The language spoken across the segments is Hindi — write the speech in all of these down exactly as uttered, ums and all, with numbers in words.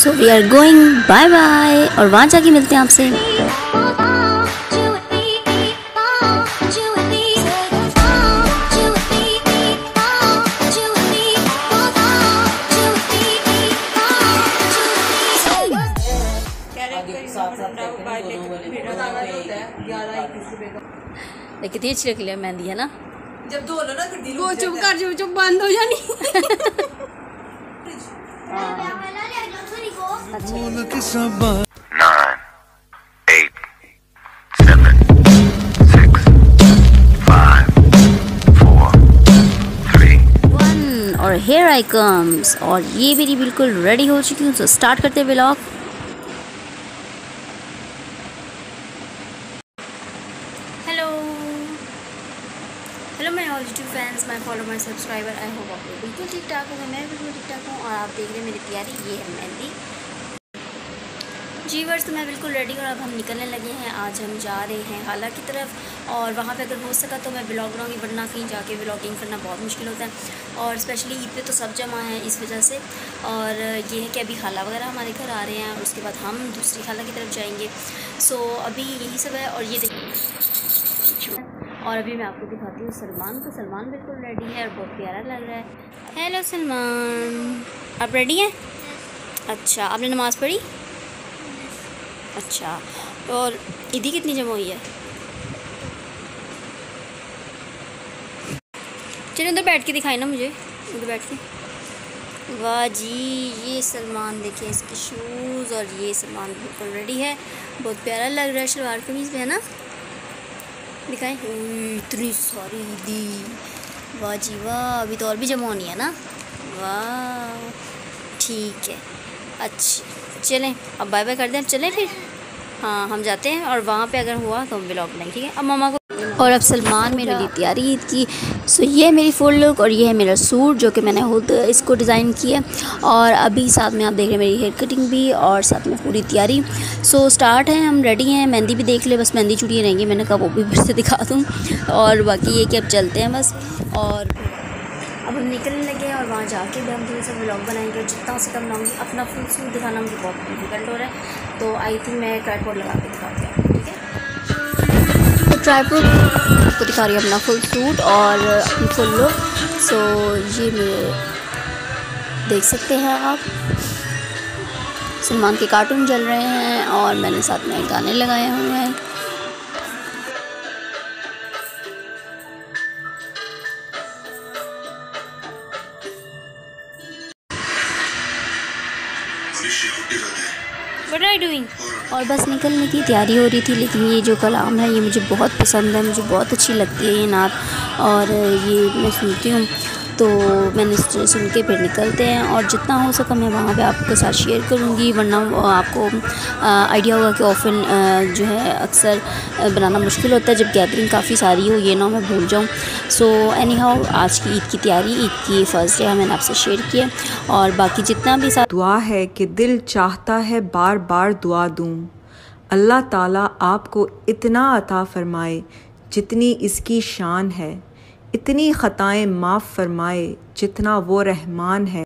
So we are going, bye bye, और वहाँ जाके मिलते हैं आपसे। कितनी अच्छी लग रही है मेहंदी, है ना? जब दो ना वो चुप कर, चुप चुप बंद हो जानी। और हेयर आई कम्स, और ये मेरी बिल्कुल रेडी हो चुकी हूँ। तो स्टार्ट करते हैं vlog. Hello hello my all YouTube fans, my follow, my subscriber, I hope आप लोग बिल्कुल ठीक ठाक होंगे। मैं बिल्कुल ठीक ठाक हूँ और आप देख रहे हैं मेरी तैयारी। ये है मेहंदी जी वर्स। तो मैं बिल्कुल रेडी और अब हम निकलने लगे हैं। आज हम जा रहे हैं हाला की तरफ और वहाँ पे अगर हो सका तो मैं ब्लॉग बनाऊँगी, वरना कहीं जाके ब्लॉगिंग करना बहुत मुश्किल होता है और स्पेशली ईद पे तो सब जमा है इस वजह से। और ये है कि अभी हाला वगैरह हमारे घर आ रहे हैं और उसके बाद हम दूसरी हाला की तरफ जाएंगे। सो अभी यही सब है। और ये देखिए, और अभी मैं आपको दिखाती हूँ सलमान को। सलमान बिल्कुल रेडी है और बहुत प्यारा लग रहा है। हेलो सलमान, आप रेडी हैं? अच्छा, आपने नमाज़ पढ़ी? अच्छा, और ईदी कितनी जमा हुई है? चलिए उधर बैठ के दिखाई ना मुझे, उधर बैठ के। वाह जी, ये सलमान देखिए, इसके शूज़, और ये सलमान बिल्कुल रेडी है। बहुत प्यारा लग रहा है शलवार कमीज़ में, है ना? दिखाएं। इतनी सारी ईदी, वाह जी वाह। अभी तो और भी जमा होनी है ना? वाह, ठीक है, अच्छा चलें अब बाय बाय कर दें। अब चलें फिर, हाँ हम जाते हैं और वहाँ पे अगर हुआ तो हम व्लॉग बनाएंगे, ठीक है? अब मामा को। और अब सलमान मेरे लिए तैयारी ईद की। सो ये है मेरी फुल लुक और ये है मेरा सूट जो कि मैंने खुद इसको डिज़ाइन किया। और अभी साथ में आप देख रहे हैं मेरी हेयर कटिंग भी और साथ में पूरी तैयारी। सो स्टार्ट है, हम रेडी हैं। मेहंदी भी देख ले, बस मेहंदी चूड़ियाँ रहेंगी, मैंने कहा वो भी फिर से दिखा दूँ। और बाकी ये कि अब चलते हैं बस। और अब हम निकलने लगे हैं और वहाँ जाके भी हम थोड़ा सा व्लॉग बनाएंगे और जितना से कम बनाऊँगी। अपना फुल सूट दिखाना मुझे बहुत डिफिकल्ट हो रहा है, तो आई थिंक मैं ट्राइपॉड लगा के दिखाती हूँ, ठीक है? तो ट्राइपॉड आपको दिखा रही है अपना फुल सूट और अपनी फुल लुक। सो ये मेरे देख सकते हैं आप, सलमान के कार्टून चल रहे हैं और मैंने साथ में गाने लगाए हुए हैं। What are you doing? और बस निकलने की तैयारी हो रही थी, लेकिन ये जो कलाम है ये मुझे बहुत पसंद है, मुझे बहुत अच्छी लगती है ये नात और ये मैं सुनती हूँ। तो मैंने सुन के फिर निकलते हैं और जितना हो सका मैं वहाँ पे आपके साथ शेयर करूँगी, वरना आपको आइडिया होगा कि ऑफन जो है अक्सर बनाना मुश्किल होता है जब गैदरिंग काफ़ी सारी हो, ये ना मैं भूल जाऊँ। सो एनी हाउ आज की ईद की तैयारी, ईद की फ़र्स्ट डे मैंने आपसे शेयर किया और बाकी जितना भी साथ दुआ है कि दिल चाहता है बार बार दुआ दूँ, अल्लाह ताला आपको इतना अता फ़रमाए जितनी इसकी शान है, इतनी ख़ताएं माफ़ फरमाए जितना वो रहमान है।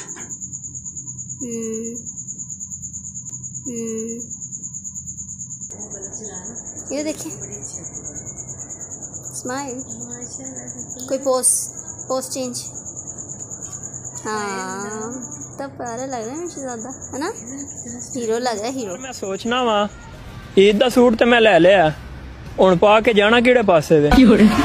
ये देखिए स्माइल, कोई पोस्ट पोस्ट चेंज, हाँ तब प्यारा लग रहा है मुझे ज़्यादा, है ना? हीरो लग रहा है, हीरो। मैं सोचना वा ईद दा सूट ते मैं ले लिया, हुण पा के जाना किहड़े पासे वे?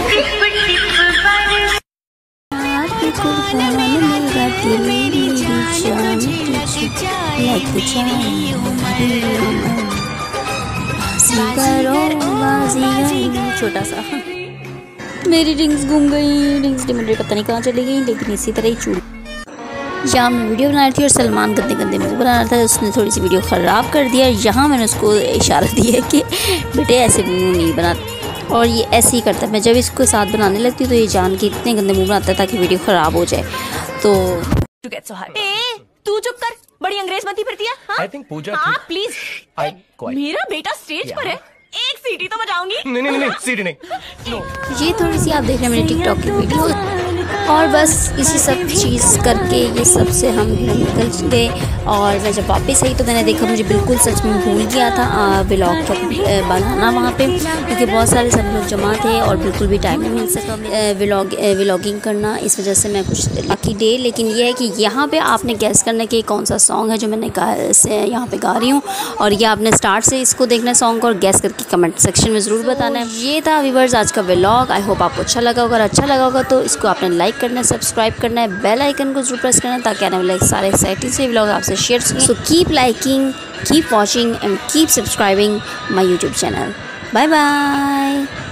छोटा सा मेरी रिंग्स गुम गई, रिंग्स मुझे पता नहीं कहाँ चली गई, लेकिन इसी तरह ही चूड़ी। यहाँ मैं वीडियो बना रही थी और सलमान गंदे गंदे मुँह बना रहा था, उसने थोड़ी सी वीडियो ख़राब कर दिया। यहाँ मैंने उसको इशारा दिया कि बेटे ऐसे मुँह नहीं बनाते, और ये ऐसे ही करता है। मैं जब इसको साथ बनाने लगती हूँ तो ये जान के इतने गंदे मुँह बनाता है ताकि वीडियो ख़राब हो जाए। तो तू चुप कर, बड़ी अंग्रेज बनती फिरती है। हाँ? I think पूजा हाँ प्लीज, मेरा बेटा स्टेज पर है, एक सीटी तो बजाऊंगी। नहीं नहीं नहीं सीटी नहीं। ये थोड़ी सी आप देख रहे हैं मेरे टिकटॉक की वीडियो। और बस इसी सब चीज़ करके ये सब से हम निकल गए। और मैं जब वापस आई तो मैंने देखा मुझे बिल्कुल सच में भूल गया था व्लॉग का बनाना वहाँ पे, क्योंकि बहुत सारे सब लोग जमा थे और बिल्कुल भी टाइम नहीं मिल सका व्लॉग व्लॉगिंग करना, इस वजह से मैं कुछ लकी डे। लेकिन ये है कि यहाँ पे आपने गैस करना कि कौन सा सॉन्ग है जो मैंने गा से यहाँ पे गा रही हूँ, और ये आपने स्टार्ट से इसको देखना सॉन्ग और गैस करके कमेंट सेक्शन में ज़रूर बताना है। ये था व्यूअर्स आज का व्लॉग। आई होप आपको अच्छा लगा होगा। अगर अच्छा लगा होगा तो इसको आपने लाइक करना है, सब्सक्राइब करना है, बेल आइकन को जरूर प्रेस करना है ताकि आने वाले सारे एक्साइटिंग से व्लॉग आपसे शेयर सकें। So keep liking, keep watching and keep subscribing my YouTube channel. Bye bye.